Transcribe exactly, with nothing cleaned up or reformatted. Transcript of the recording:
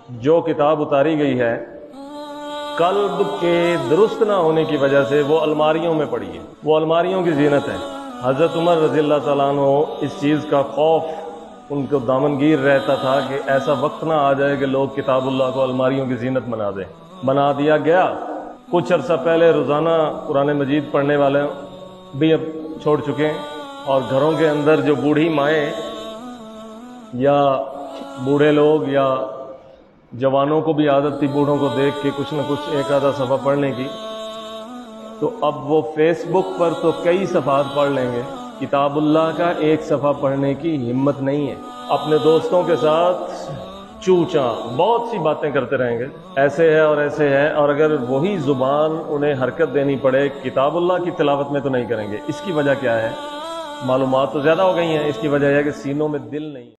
जो किताब उतारी गई है कल्ब के दुरुस्त ना होने की वजह से वो अलमारियों में पड़ी है, वो अलमारियों की जीनत है। हजरत उमर रज़ियल्लाहु ताला अन्हु इस चीज़ का खौफ उनको दामनगीर रहता था कि ऐसा वक्त ना आ जाए कि लोग किताबुल्लाह को अलमारियों की जीनत बना दें। बना दिया गया। कुछ अर्सा पहले रोज़ाना कुरान मजीद पढ़ने वाले भी अब छोड़ चुके हैं और घरों के अंदर जो बूढ़ी माएँ या बूढ़े लोग या जवानों को भी आदत थी बूढ़ों को देख के कुछ न कुछ एक आधा सफ़ा पढ़ने की, तो अब वो फेसबुक पर तो कई सफ़ात पढ़ लेंगे, किताबुल्लाह का एक सफ़ा पढ़ने की हिम्मत नहीं है। अपने दोस्तों के साथ चूचा बहुत सी बातें करते रहेंगे, ऐसे है और ऐसे है, और अगर वही ज़ुबान उन्हें हरकत देनी पड़े किताबुल्लाह की तिलावत में तो नहीं करेंगे। इसकी वजह क्या है? मालूमात तो ज़्यादा हो गई हैं, इसकी वजह है कि सीनों में दिल नहीं है।